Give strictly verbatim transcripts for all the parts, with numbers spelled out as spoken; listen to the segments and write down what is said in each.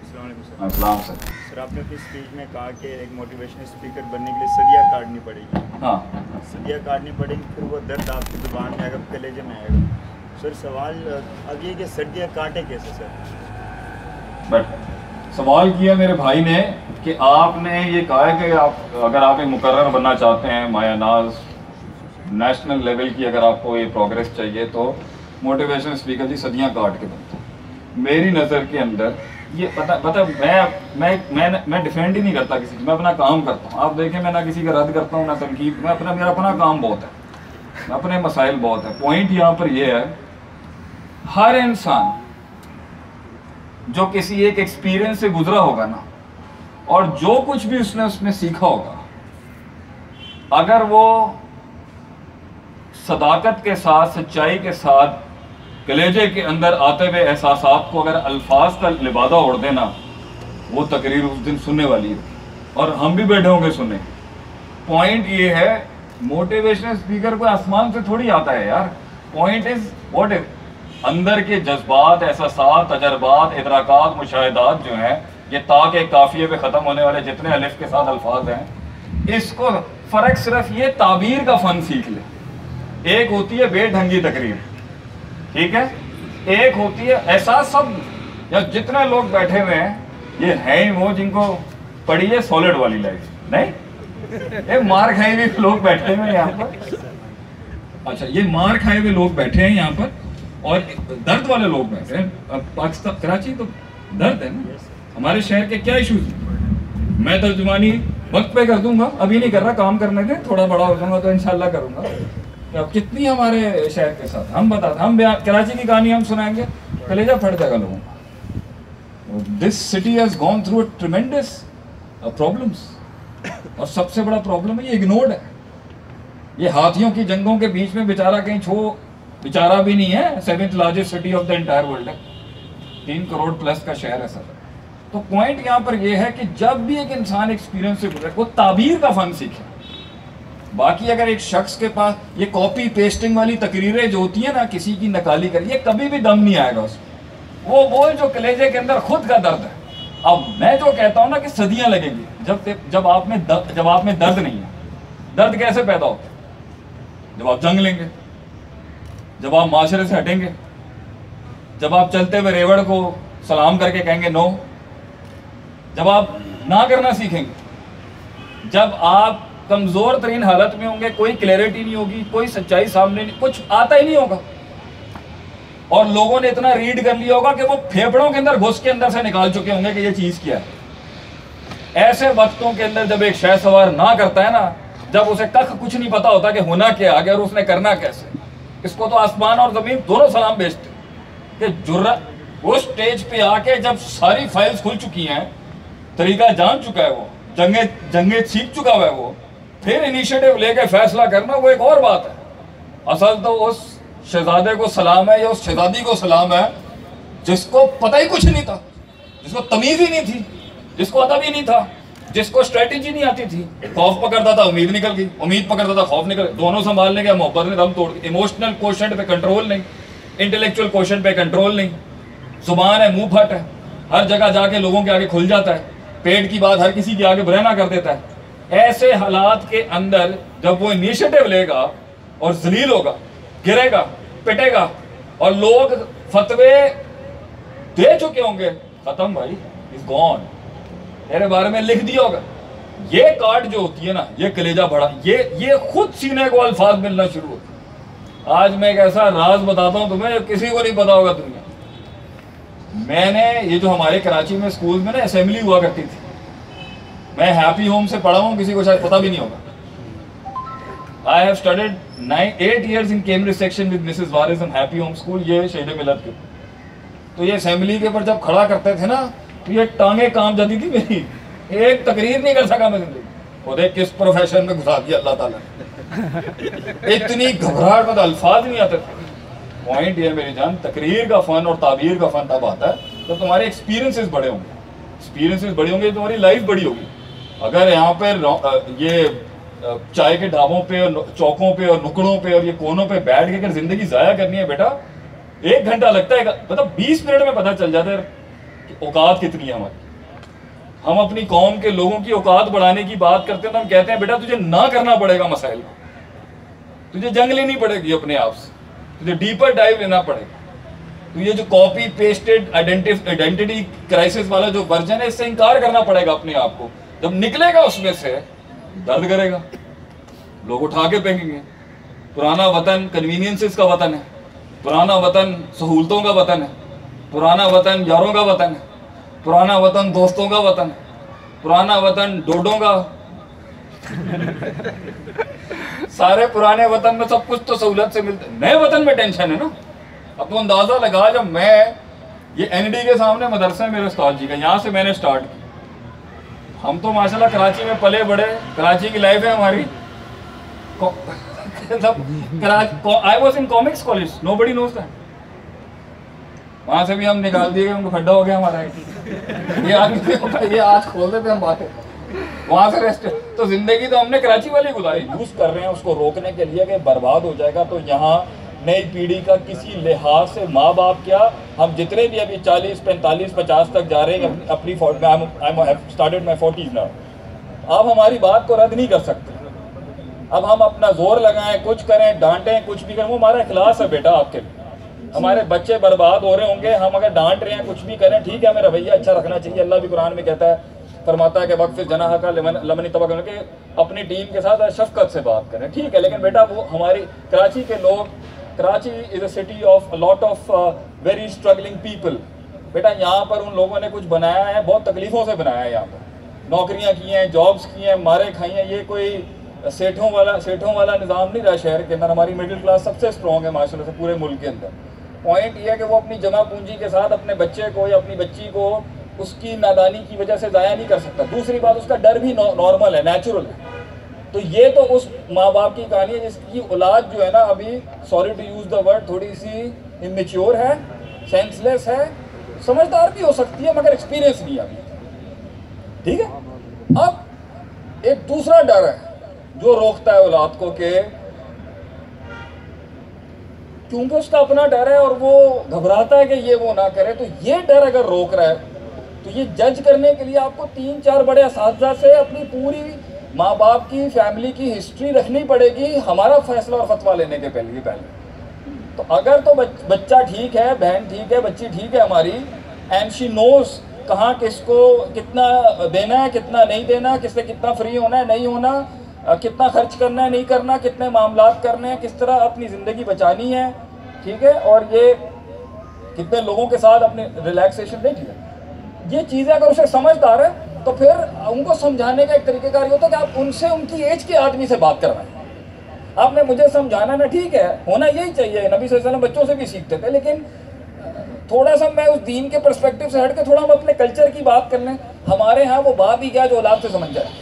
अस्सलाम sir. Sir आपने अपनी स्पीच में कहा कि एक मोटिवेशनल स्पीकर बनने के लिए सदियाँ काटनी पड़ेगी। हाँ, सदियाँ काटनी पड़ेगी, फिर वो दर्द आपकी ज़ुबान में आएगा, कलेजे में आएगा। सर सवाल अब ये कि सदियाँ काटे कैसे सर? बट सवाल किया मेरे भाई ने कि आपने ये कहा है कि आप अगर आप एक मुकर्रर बनना चाहते हैं मायानाज नेशनल लेवल की, अगर आपको ये प्रोग्रेस चाहिए तो मोटिवेशनल स्पीकर जी सदियाँ काट के बनते हैं। मेरी नज़र के अंदर ये पता पता मैं मैं मैं मैं डिफेंड ही नहीं करता किसी की, मैं अपना काम करता हूँ। आप देखें मैं ना किसी का रद्द करता हूँ ना तनकीद, मैं अपना मेरा अपना काम बहुत है, अपने मसाइल बहुत है। पॉइंट यहाँ पर ये है, हर इंसान जो किसी एक एक्सपीरियंस से गुजरा होगा ना, और जो कुछ भी उसने उसमें सीखा होगा, अगर वो सदाकत के साथ, सच्चाई के साथ, कलेजे के अंदर आते हुए एहसासात को अगर अल्फाज का लिबादा ओढ़ देना, वो तकरीर उस दिन सुनने वाली है और हम भी बैठे होंगे सुनने। पॉइंट ये है, मोटिवेशनल स्पीकर को आसमान से थोड़ी आता है यार। पॉइंट इज व्हाट इज अंदर के जज्बात, एहसासात, तजर्बात, इदराकात, मुशाहिदात जो हैं, ये ताके काफिये पे ख़त्म होने वाले जितने अलिफ के साथ अल्फाज हैं, इसको फ़र्क सिर्फ ये ताबीर का फ़न सीख ले। एक होती है बेढंगी तकरीर, ठीक है, एक होती है ऐसा। सब या जितने लोग बैठे हुए हैं ये हैं ही वो जिनको पड़ी है सॉलिड वाली लाइफ, नहीं ये मार खाए हुए लोग बैठे हुए हैं यहाँ पर। अच्छा, ये मार खाए हुए लोग बैठे हैं यहाँ पर और दर्द वाले लोग बैठे हैं। पाकिस्तान कराची तो दर्द है ना, हमारे शहर के क्या इशूज हैं। मैं तर्जुमानी वक्त पे कर दूंगा, अभी नहीं कर रहा, काम करने के थोड़ा बड़ा हो जाऊंगा तो इंशाल्लाह करूंगा। अब कितनी हमारे शहर के साथ हम बताते, हम कराची की कहानी हम सुनाएंगे, कलेजा फट जाएगा लोगों का। This city has gone through tremendous problems, और सबसे बड़ा प्रॉब्लम है ये इग्नोर्ड है। ये हाथियों की जंगों के बीच में बेचारा कहीं छो, बेचारा भी नहीं है, seventh largest city of the entire world है, तीन करोड़ प्लस का शहर है सर। तो पॉइंट यहाँ पर यह है कि जब भी एक इंसान एक्सपीरियंस से गुजरे, वो ताबीर का फन सीखे। बाकी अगर एक शख्स के पास ये कॉपी पेस्टिंग वाली तकरीरें जो होती है ना, किसी की नकाली कर, ये कभी भी दम नहीं आएगा उसमें। वो बोल जो कलेजे के अंदर खुद का दर्द है। अब मैं जो कहता हूँ ना कि सदियां लगेंगी, जब जब आप में जब आप में दर्द नहीं है। दर्द कैसे पैदा होता है? जब आप जंग लेंगे, जब आप माशरे से हटेंगे, जब आप चलते हुए रेवड़ को सलाम करके कहेंगे नो, जब आप ना करना सीखेंगे, जब आप कमजोर तरीन हालत में होंगे, कोई क्लैरिटी नहीं होगी, कोई सच्चाई सामने नहीं, कुछ आता ही नहीं होगा, और लोगों ने इतना रीड कर लिया होगा कि वो फेफड़ों के अंदर घुस के अंदर से निकाल चुके होंगे कि ये चीज क्या है। ऐसे वक्तों के अंदर जब एक शह सवार ना करता है ना, जब उसे कख कुछ नहीं पता होता कि होना क्या आगे और उसने करना कैसे, इसको तो आसमान और जमीन दोनों सलाम भेजते कि जुर्रा वो स्टेज पे आके जब सारी फाइल्स खुल चुकी हैं, तरीका जान चुका है, वो जंगे जंगे सीख चुका हुआ है, वो फिर इनिशिएटिव लेके फैसला करना, वो एक और बात है। असल तो उस शहजादे को सलाम है या उस शहजादी को सलाम है जिसको पता ही कुछ नहीं था, जिसको तमीज ही नहीं थी, जिसको अदब ही नहीं था, जिसको स्ट्रेटेजी नहीं आती थी। खौफ पकड़ता था, उम्मीद निकल गई, उम्मीद पकड़ता था, खौफ निकल, दोनों संभालने के मोहब्बत ने दम तोड़ दी। इमोशनल क्वोशेंट पे कंट्रोल नहीं, इंटेलेक्चुअल क्वोशेंट पे कंट्रोल नहीं, जुबान है, मुंह फट है, हर जगह जाके लोगों के आगे खुल जाता है, पेट की बात हर किसी के आगे बरहना कर देता है। ऐसे हालात के अंदर जब वो इनिशिएटिव लेगा और जलील होगा, गिरेगा, पिटेगा, और लोग फतवे दे चुके होंगे, खत्म भाई, इज गॉन, तेरे बारे में लिख दिया होगा। ये कार्ड जो होती है ना, ये कलेजा बड़ा, ये ये खुद सीने को अल्फाज मिलना शुरू होता। आज मैं एक ऐसा राज बताता हूँ तुम्हें, किसी को नहीं पता होगा दुनिया। मैंने ये जो हमारे कराची में स्कूल में ना असेंबली हुआ करती थी, मैं हैप्पी होम से पढ़ा हूँ, किसी को शायद पता भी नहीं होगा। I have studied nine eight years in Cambridge section with Mrs Waris in happy home school, ये शहीद मिलत के। तो ये असेंबली के ऊपर जब खड़ा करते थे ना, तो ये टांगे काम जाती थी मेरी, एक तकरीर नहीं कर सका मैं जिंदगी। वो देख किस प्रोफेशन में घुसा दिया अल्लाह ताला ने, इतनी घबराहट में अल्फाज नहीं आते थे। पॉइंट ये मेरी जान, तकरीर का फन और ताबीर का फन तब आता है जब तुम्हारे एक्सपीरियंसेस बड़े होंगे। एक्सपीरियंसेस बड़े होंगे, तुम्हारी लाइफ बड़ी होगी। अगर यहाँ पर ये चाय के ढाबों पे और चौकों पे और नुकड़ों पे और ये कोनों पे बैठ के अगर जिंदगी जाया करनी है बेटा, एक घंटा लगता है, मतलब बीस मिनट में पता चल जाता है कि औकात कितनी है हमारी। हम अपनी कौम के लोगों की औकात बढ़ाने की बात करते हैं तो हम कहते हैं बेटा तुझे ना करना पड़ेगा मसाइल को, तुझे जंग लेनी पड़ेगी अपने आप से, तुझे डीपर डाइव लेना पड़ेगा। तो ये जो कॉपी पेस्टेड आइडेंटिटी क्राइसिस वाला जो वर्जन है, इससे इनकार करना पड़ेगा अपने आप को। जब निकलेगा उसमें से दर्द करेगा, लोग उठा के फेंकेंगे। पुराना वतन कन्वीनियंसेस का वतन है, पुराना वतन सहूलतों का वतन है, पुराना वतन यारों का वतन है, पुराना वतन दोस्तों का वतन है, पुराना वतन डोडों का सारे पुराने वतन में सब कुछ तो सहूलत से मिलता है, नए वतन में टेंशन है ना। अब तो अंदाजा लगा, जब मैं ये एनडी के सामने मदरसा है मेरे उस्ताद जी का, यहाँ से मैंने स्टार्ट की। हम तो माशाल्लाह कराची में पले बड़े, कराची की लाइफ है हमारी। I was in comics college, nobody knows that. वहां से भी हम निकाल दिए, उनको खड्डा हो गया हमारा। ये आज ये आज खोल देते हम बातें, वहां से रेस्ट। तो जिंदगी तो हमने कराची वाली गुजारी, यूज कर रहे हैं उसको रोकने के लिए कि बर्बाद हो जाएगा। तो यहाँ नई पीढ़ी का किसी लिहाज से माँ बाप क्या, हम जितने भी अभी चालीस पैंतालीस पचास तक जा रहे हैं अपनी स्टार्टेड माई फोर्टीज नाउ, आप हमारी बात को रद्द नहीं कर सकते। अब हम अपना जोर लगाएं, कुछ करें, डांटें, कुछ भी करें, वो हमारा इखलास है बेटा आपके लिए। हमारे बच्चे बर्बाद हो रहे होंगे, हम अगर डांट रहे हैं, कुछ भी करें, ठीक है, हमें रवैया अच्छा रखना चाहिए। अल्लाह भी कुरान में कहता है, फरमाता है कि वक्त जनाह का लमनी तबा करके अपनी टीम के साथ शफकत से बात करें, ठीक है। लेकिन बेटा वो हमारी कराची के लोग, Karachi is a city of lot of very struggling people. बेटा यहाँ पर उन लोगों ने कुछ बनाया है, बहुत तकलीफ़ों से बनाया है। यहाँ पर नौकरियाँ की हैं, जॉब्स की हैं, मारे खाई हैं। ये कोई सेठों वाला सेठों वाला निज़ाम नहीं रहा शहर के अंदर। हमारी मिडिल क्लास सबसे स्ट्रॉन्ग है माशाल्लाह से पूरे मुल्क के अंदर। पॉइंट ये है कि वो अपनी जमा पूंजी के साथ अपने बच्चे को या अपनी बच्ची को उसकी नादानी की वजह से ज़ाया नहीं कर सकता। दूसरी बात, उसका डर भी नॉर्मल है, नेचुरल है। तो ये तो उस माँ बाप की कहानी है जिसकी औलाद जो है ना, अभी sorry to use the word, थोड़ी सी इमेच्योर है, सेंसलेस है, समझदार भी हो सकती है मगर एक्सपीरियंस नहीं अभी, ठीक है। अब एक दूसरा डर है जो रोकता है औलाद को, कि क्योंकि उसका अपना डर है और वो घबराता है कि ये वो ना करे। तो ये डर अगर रोक रहा है तो ये जज करने के लिए आपको तीन चार बड़े असातिज़ा से अपनी पूरी माँ बाप की फैमिली की हिस्ट्री रखनी पड़ेगी, हमारा फैसला और फतवा लेने के पहले पहले। तो अगर तो बच, बच्चा ठीक है, बहन ठीक है, बच्ची ठीक है हमारी, एंड शी नोज कहाँ किसको कितना देना है, कितना नहीं देना, किससे कितना फ्री होना है, नहीं होना, कितना खर्च करना है, नहीं करना, कितने मामलात करने हैं, किस तरह अपनी ज़िंदगी बचानी है, ठीक है। और ये कितने लोगों के साथ अपने रिलैक्सेशन देखिए, ये चीज़ें अगर उसे समझदार है तो फिर उनको समझाने का एक तरीक़ेकार ये होता है कि आप उनसे उनकी एज के आदमी से बात कर रहे हैं। आपने मुझे समझाना ना, ठीक है, होना यही चाहिए। नबी सल्लल्लाहु अलैहि वसल्लम बच्चों से भी सीखते थे, लेकिन थोड़ा सा मैं उस दीन के पर्सपेक्टिव से हट के थोड़ा हम अपने कल्चर की बात कर लें। हमारे यहाँ वो बात ही क्या जो औलाद से समझ जाए।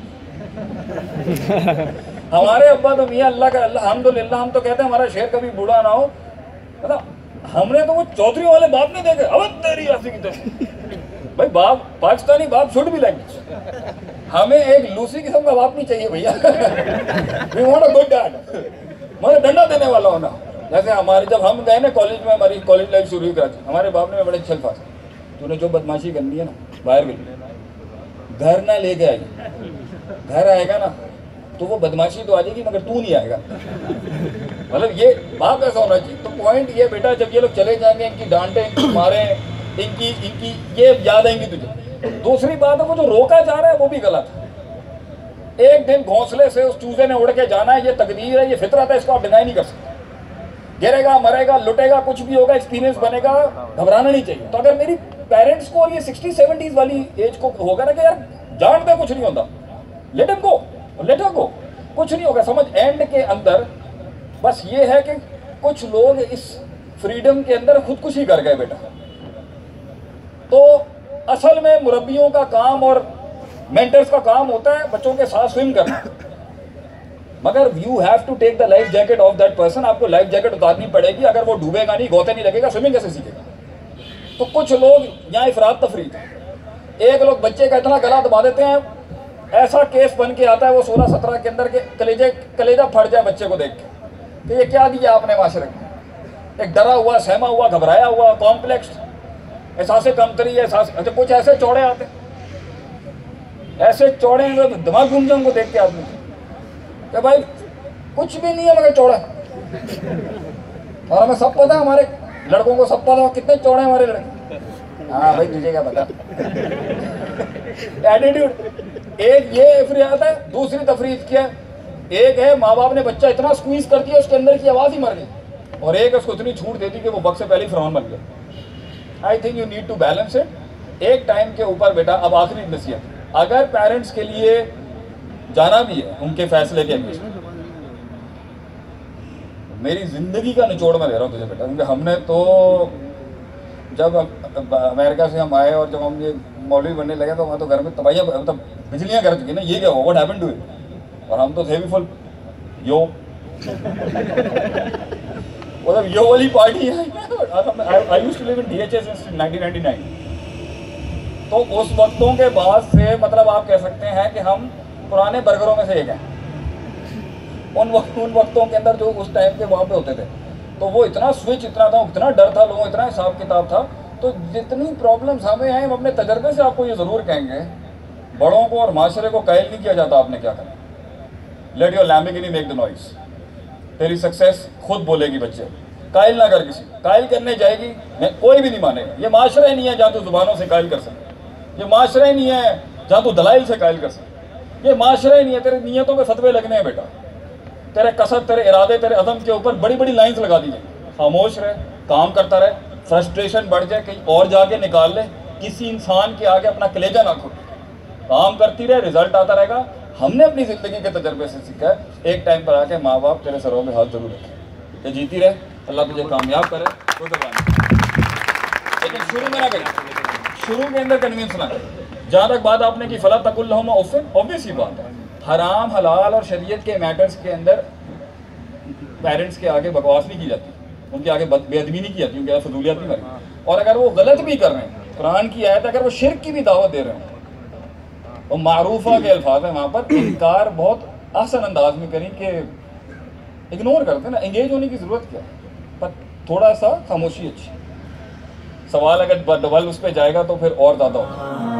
हमारे अब्बा तो मियाँ अल्लाह का अल्हम्दुलिल्लाह, हम तो कहते हैं हमारा शेर कभी बूढ़ा ना हो। मतलब हमने तो वो चौधरी वाले बाप नहीं देखे, अब तेरी ऐसी की तरह भाई बाप, पाकिस्तानी बाप शुड भी लैंग्वेज। हमें एक लूसी किस्म का बाप नहीं चाहिए भैया। We want a good dad, मतलब डंडा देने वाला होना। जैसे हमारे जब हम गए ना कॉलेज में, हमारी कॉलेज लाइफ शुरू हुई कराची, हमारे बाप ने बड़े अच्छे अल्फाज, तूने जो बदमाशी करनी है ना बाहर गई, घर ना लेके आई, घर आएगा ना तो वो बदमाशी तो आ जाएगी मगर तू नहीं आएगा। मतलब ये बाप ऐसा होना चाहिए। तो पॉइंट ये बेटा, जब ये लोग चले जाएंगे, इनकी डांटे, इनकी मारे, इनकी इनकी ये याद आएंगी तुझे। दूसरी बात है, वो जो रोका जा रहा है वो भी गलत है। एक दिन घोंसले से उस चूजे ने उड़ के जाना है, ये तकदीर है, ये फितरत है, इसको आप डिनाई नहीं कर सकते। गिरेगा, मरेगा, लुटेगा, कुछ भी होगा, एक्सपीरियंस बनेगा, घबराना नहीं चाहिए। तो अगर मेरी पेरेंट्स को ये सिक्सटी सेवेंटीज वाली एज को होगा ना कि यार जान पे कुछ नहीं होता, let him go, let him go, कुछ नहीं होगा, समझ। एंड के अंदर बस ये है कि कुछ लोग इस फ्रीडम के अंदर खुदकुशी कर गए बेटा। तो असल में मुरब्बियों का काम और मेंटर्स का काम होता है बच्चों के साथ स्विम करना, मगर you have to take the life jacket of that person. आपको लाइफ जैकेट उतारनी पड़ेगी, अगर वो डूबेगा नहीं, गोते नहीं लगेगा, स्विमिंग कैसे सीखेगा। तो कुछ लोग यहाँ इफरात तफरीत, एक लोग बच्चे का इतना गला दबा देते हैं, ऐसा केस बन के आता है वो सोलह सत्रह के अंदर के कलेजे कलेजा फट जाए बच्चे को देख के कि ये क्या दिया आपने माशरे में। एक डरा हुआ, सहमा हुआ, घबराया हुआ, कॉम्प्लेक्स, एहसास कमतरी है, एहसास, अच्छा कुछ ऐसे चौड़े आते, ऐसे चौड़े हैं तो दिमाग घूम जाए उनको देख के आदमी कि भाई कुछ भी नहीं है मगर चौड़ा। और हमें सब पता है, हमारे लड़कों को सब पता है कितने चौड़े हैं हमारे लड़के। हाँ भाई तुझे क्या पता। एटीट्यूड। एक ये एफरियात है, दूसरी तफरीज क्या है, एक है माँ बाप ने बच्चा इतना स्क्वीज कर दिया उसके अंदर की आवाज़ ही मर गई, और एक है उसको इतनी छूट दे दी कि वो वक्त से पहले ही फिरौन बन गया। I think you need to balance it. एक टाइम के ऊपर बेटा, अब आखिरी नसीहत, अगर पेरेंट्स के लिए जाना भी है उनके फैसले के अगेंस्ट, मेरी जिंदगी का निचोड़ में दे रहा हूँ तुझे बेटा, क्योंकि हमने तो जब अमेरिका से हम आए और जब हम ये मौलवी बनने लगे तो वहाँ तो घर में तबाहियाँ, मतलब बिजलियाँ कर चुकी ना, ये क्या हुआ, व्हाट हैपेंड टू इट, और हम तो थे भी फुल यो मतलब यो वाली पार्टी है। I used to live in DHS since nineteen ninety nine. तो उस वक्तों के बाद से मतलब आप कह सकते हैं कि हम पुराने बर्गरों में से एक हैं। उन वक्त उन वक्तों के अंदर जो उस टाइम के वहाँ पे होते थे, तो वो इतना स्विच इतना था, इतना डर था लोगों, इतना हिसाब किताब था। तो जितनी प्रॉब्लम्स हमें हैं, हम अपने तजर्बे से आपको ये ज़रूर कहेंगे, बड़ों को और माशरे को कायल नहीं किया जाता। आपने क्या करना, let your Lamborghini make the noise. तेरी सक्सेस खुद बोलेगी बच्चे, कायल ना कर किसी। कायल करने जाएगी कोई भी नहीं मानेगा। ये माशरा ही नहीं है जहाँ तू जुबानों से कायल कर सके, ये माशरा ही नहीं है जहाँ तू दलाइल से कायल कर सके, ये माशरा ही नहीं है। तेरे नीयतों पे फतवे लगने हैं बेटा, तेरे कसद, तेरे इरादे, तेरे अदम के ऊपर बड़ी बड़ी लाइंस लगा दी जाए। खामोश रहे, काम करता रहे, फ्रस्ट्रेशन बढ़ जाए कहीं और जाके निकाल ले, किसी इंसान के आगे अपना कलेजा ना खोल, काम करती रहे, रिजल्ट आता रहेगा। हमने अपनी ज़िंदगी के तजर्बे से सीखा है, एक टाइम पर आके माँ बाप तेरे सरों में हाथ जरूर रखें। ये जीती रहे, अल्लाह तुझे कामयाब करे, तो लेकिन शुरू में ना करें, शुरू के अंदर कन्विंस ना करें। जहाँ तक बात आपने की फला तकुल्लहुमा उफ़्फ़िन, ऑब्वियस ही बात है, हराम हलाल और शरीयत के मैटर्स के अंदर पेरेंट्स के आगे बकवास नहीं की जाती, उनके आगे बेअदबी नहीं की जाती, उनके आगे फजूलियत नहीं करें। और अगर वो गलत भी कर रहे हैं, कुरान की आयत, अगर वो शिर्क की भी दावत दे रहे हैं, और मारूफा के अल्फाज हैं वहाँ पर, इनकार बहुत आसान अंदाज में करें कि इग्नोर करते हैं ना, एंगेज होने की ज़रूरत क्या है, पर थोड़ा सा खामोशी अच्छी। सवाल अगर डबल उस पर जाएगा तो फिर और ज़्यादा होगा।